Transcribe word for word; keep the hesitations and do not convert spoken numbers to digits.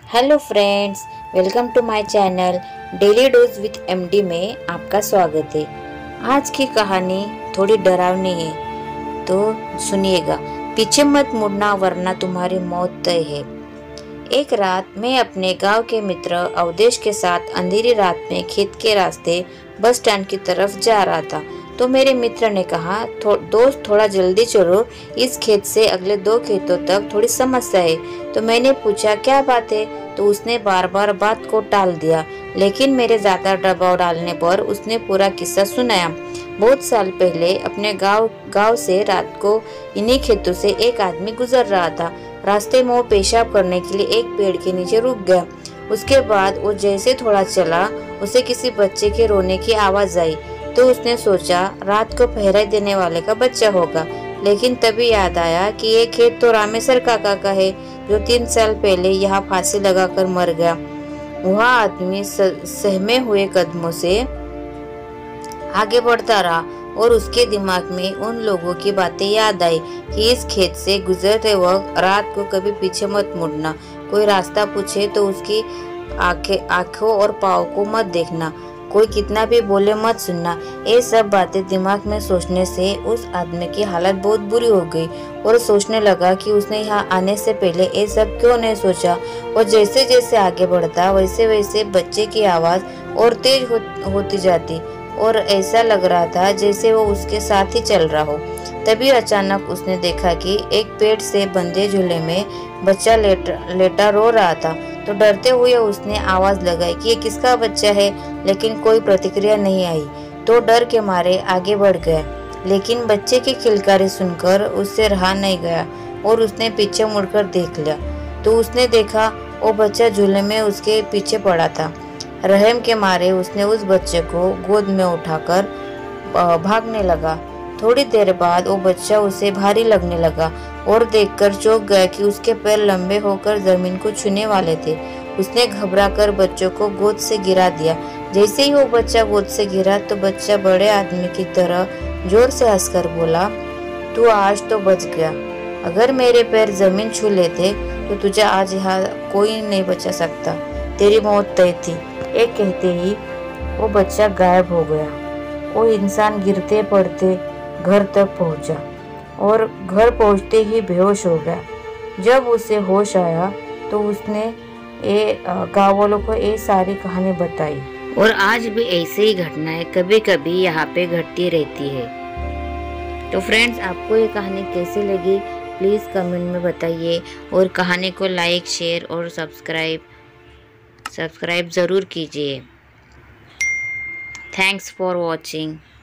Hello friends, welcome to my channel daily dose with MD में आपका स्वागत है। आज की कहानी थोड़ी डरावनी है, तो सुनिएगा। पीछे मत मुड़ना वरना तुम्हारी मौत तय है। एक रात मैं अपने गांव के मित्र अवधेश के साथ अंधेरी रात में खेत के रास्ते बस स्टैंड की तरफ जा रहा था। तो मेरे मित्र ने कहा, थो, दोस्त थोड़ा जल्दी चलो, इस खेत से अगले दो खेतों तक थोड़ी समस्या है। तो मैंने पूछा, क्या बात है? तो उसने बार बार बात को टाल दिया, लेकिन मेरे ज्यादा दबाव डालने पर उसने पूरा किस्सा सुनाया। बहुत साल पहले अपने गांव गांव से रात को इन्हीं खेतों से एक आदमी गुजर रहा था। रास्ते में वो पेशाब करने के लिए एक पेड़ के नीचे रुक गया। उसके बाद वो जैसे थोड़ा चला, उसे किसी बच्चे के रोने की आवाज आई। तो उसने सोचा रात को पहरा देने वाले का बच्चा होगा, लेकिन तभी याद आया कि ये खेत तो रामेश्वर काका का है, जो तीन साल पहले यहाँ फांसी लगाकर मर गया। वह आदमी सहमे हुए कदमों से आगे बढ़ता रहा और उसके दिमाग में उन लोगों की बातें याद आई कि इस खेत से गुजरते वक्त रात को कभी पीछे मत मुड़ना, कोई रास्ता पूछे तो उसकी आंखें आंखों और पाँव को मत देखना, कोई कितना भी बोले मत सुनना। ये सब बातें दिमाग में सोचने से उस आदमी की हालत बहुत बुरी हो गई और सोचने लगा कि उसने यहाँ आने से पहले ये सब क्यों नहीं सोचा। और जैसे जैसे आगे बढ़ता वैसे वैसे बच्चे की आवाज और तेज हो, होती जाती और ऐसा लग रहा था जैसे वो उसके साथ ही चल रहा हो। तभी अचानक उसने देखा कि एक पेड़ से बंधे झूले में बच्चा लेटा लेटा रो रहा था। तो डरते हुए उसने आवाज लगाई कि ये किसका बच्चा है, लेकिन कोई प्रतिक्रिया नहीं आई। तो डर के मारे आगे बढ़ गया, लेकिन बच्चे की किलकारी सुनकर उससे रहा नहीं गया और उसने पीछे मुड़कर देख लिया। तो उसने देखा वो बच्चा झूले में उसके पीछे पड़ा था। रहम के मारे उसने उस बच्चे को गोद में उठाकर भागने लगा। थोड़ी देर बाद वो बच्चा उसे भारी लगने लगा और देखकर चौंक गया कि उसके पैर लंबे होकर जमीन को छूने वाले थे। उसने घबराकर बच्चों को गोद से गिरा दिया। जैसे ही वो बच्चा गोद से गिरा तो बच्चा बड़े आदमी की तरह जोर से हंसकर बोला, तू आज तो बच गया। अगर मेरे पैर जमीन छू लेते तो तुझे आज यहाँ कोई नहीं बचा सकता, तेरी मौत तय थी। एक कहते ही वो बच्चा गायब हो गया। वो इंसान गिरते पड़ते घर तक पहुंचा और घर पहुंचते ही बेहोश हो गया। जब उसे होश आया तो उसने ये गाँव वालों को ये सारी कहानी बताई। और आज भी ऐसे ही घटनाएं कभी कभी यहाँ पे घटती रहती है। तो फ्रेंड्स, आपको ये कहानी कैसी लगी प्लीज़ कमेंट में बताइए और कहानी को लाइक शेयर और सब्सक्राइब सब्सक्राइब ज़रूर कीजिए। Thanks for watching.